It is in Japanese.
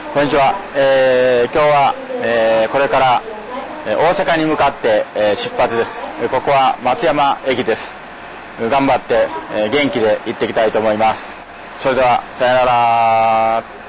こんにちは。今日は、これから、大阪に向かって、出発です。ここは松山駅です。頑張って、元気で行ってきたいと思います。それではさよなら。